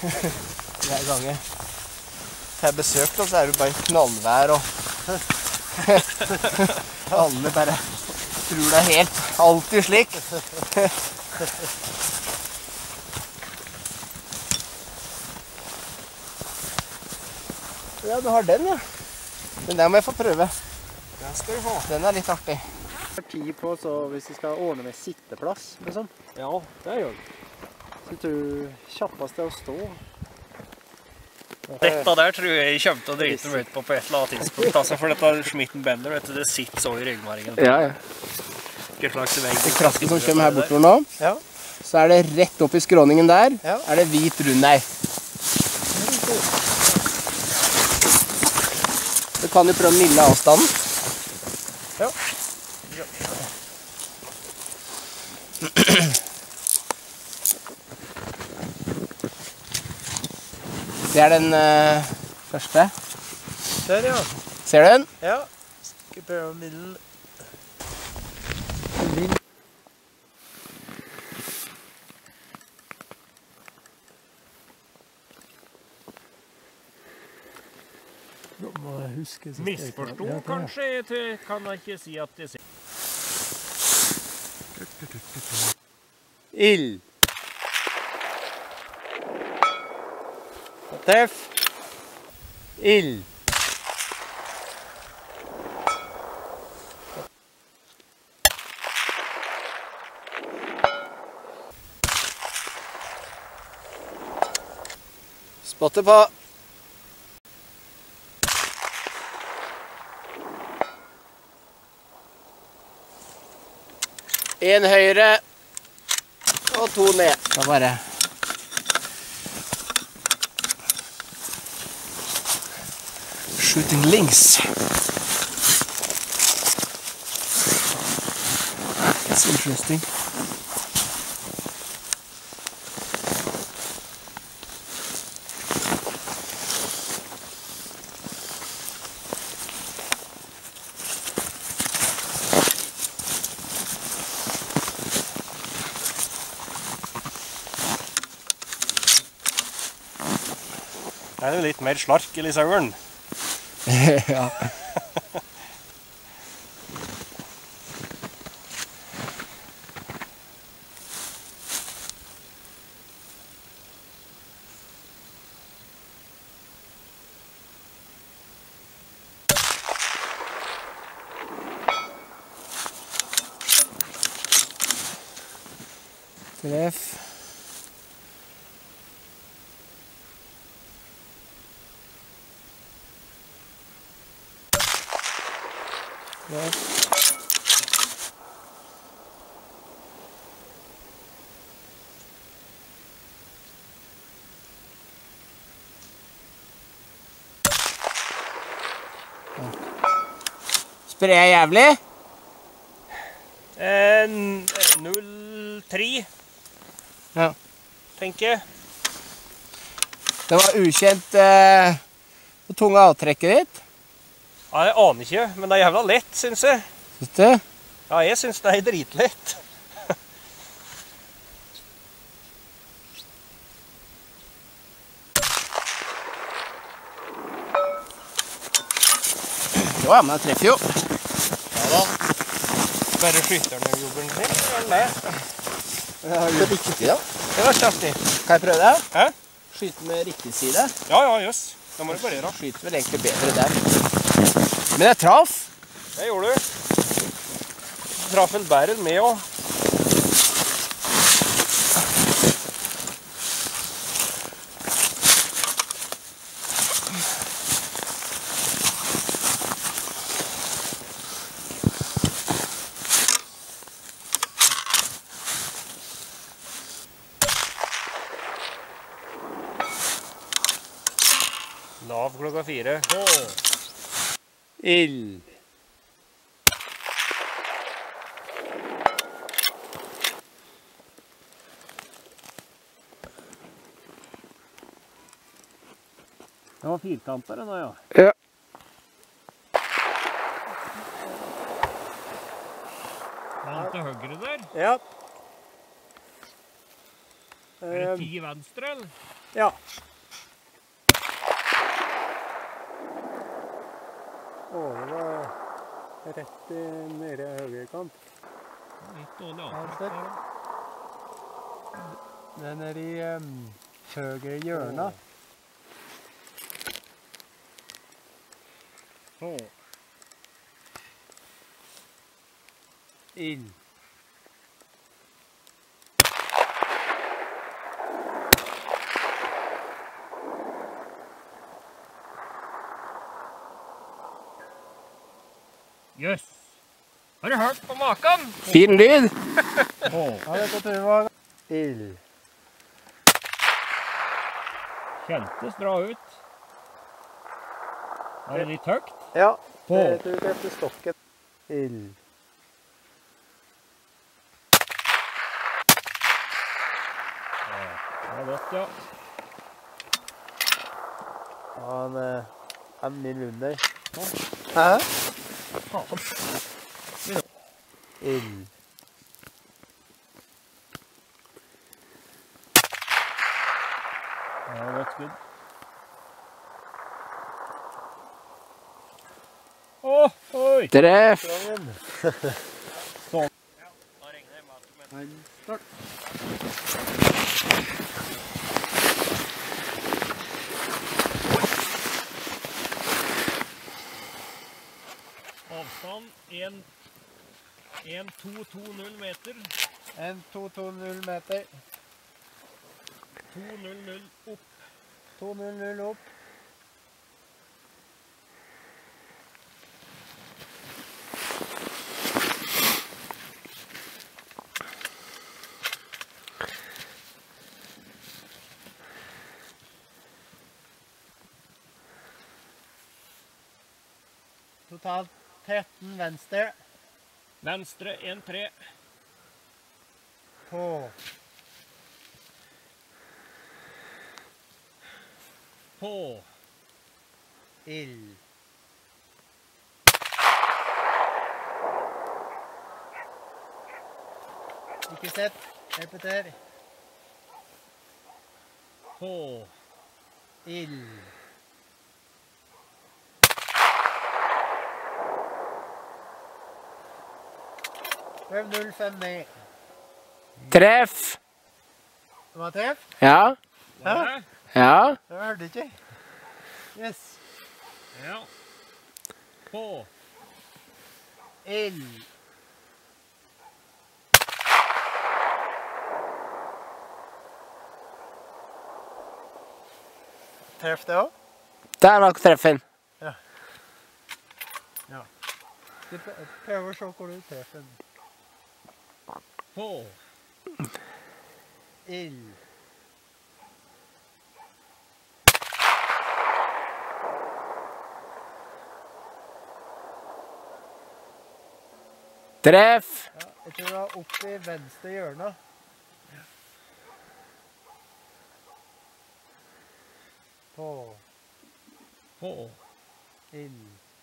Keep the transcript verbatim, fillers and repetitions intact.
hver gang jeg har besøk, da, så er det bare knallvær og alle bare tror det er helt alltid slik. Ja, du har den, ja. Den der må jeg få prøve. Den skal du ha. Den er litt artig. Det er tid på, så hvis vi skal ordne med sitteplass, liksom. Ja, det gjør det. Så tror du kjappast er å stå. Dette der tror jeg kommer til å drite meg ut på på et eller annet tidspunkt, altså, for dette er Schmitten-bender, vet du, det sitter så i ryggmargen. Ja, ja. Hva slags vei? Det kraften som kommer her bortover nå, Ja. så er det rett opp i skråningen der, Ja. er det hvit rundei. Du kan jo prøve å mille avstanden. Ja. Det er den uh, første. Der, ja. Ser du den? Ja. Skal vi prøve å mille. Nå må jeg huske... Misforstå kanskje, til, kan jeg ikke si at det ser. Ild. Treff. Ild. Spotte på. En høyre og to ned. Da bare shooting lings. That's interesting. Det er jo litt mer slark i sauren. Ja. Treff. Treff. Sprer jeg jævlig? Eh, null tre, Ja. tenker jeg. Det var ukjent eh, på tunge avtrekket ditt. Ja, jeg aner ikke, men det er jævla lett, synes jeg. Synes du? Ja, jeg synes det er dritlett. Ja, men jeg treffer jo. Ja da. Bare skytter ned jobben sin, eller det? Jeg har gjort riktig da. Det var kjeftig. Kan jeg prøve det? Hæ? Skyte med riktig side. Ja, ja, jøss. Det må du bare gjøre. Skyter vel egentlig bedre der. Men jeg traff. Det gjorde du. Du traff vel bedre enn meg også. Lav klokka fire. Ild. Det var firkanter nå, ja. Ja. Alt til høyre der. Ja. Er det ti venstre, eller? Ja. Å, det var rett nede i høyre kant. Litt dårlig Her avtrekk ser. der, da. Det er nede i um, høyre hjørne. På. Inn. Jøss. Har du hørt på maken? Fin lyd. På. Ja, dette tror jeg var ild. Kjentes bra ut. Er det litt høyt? Ja, På. jeg tror det er stokken. Ild. Det var godt, ja. Ja, han er en mil under. Hæ? Ild. Det var godt skudd. Åh, oi! Treff. Strongen. Sånn. Ja, da regner jeg med at du mener. Start. Avstand en to to null meter. En to to null meter. to null null opp. to null null opp. Totalt tretten venstre. Venstre en tre. På. På. Ild. Ikke sett. Repeter. På. Ild. Prøv null fem ned. Treff. Det var treff? Ja. Ja. Ja. Det hørte ikke. Yes. Ja. På. Ild. Treff det også? Det er nok treffen. Du prøver å se hvor du treffer den. På. Ild. Treff. Ja, jeg tror det var opp i venstre hjørne. På. På. Ild.